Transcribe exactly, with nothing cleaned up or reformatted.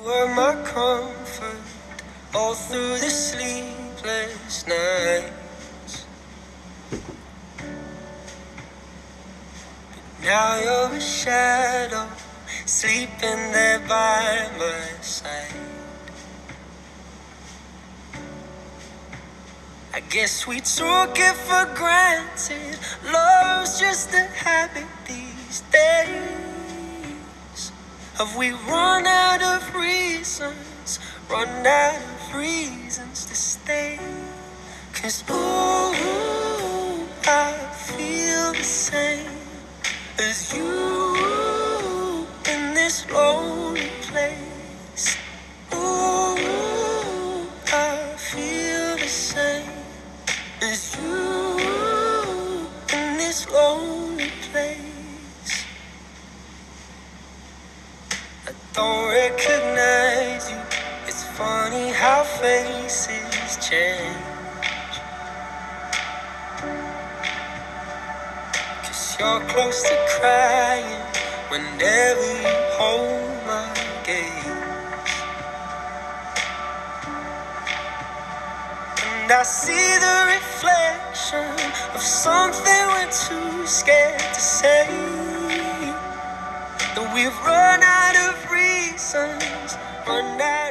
were my comfort all through the sleepless nights. But now you're a shadow, sleeping there by my side. I guess we took it for granted, love's just a habit these days. Have we run out of reasons, run out of reasons to stay? 'Cause ooh, I feel the same as you in this lonely place. Ooh, I feel the same as you in this lonely place. I don't recognize you. It's funny how faces change. 'Cause you're close to crying whenever you hold my gaze. And I see the reflection of something we're too scared to say. That we've run out of reasons, run out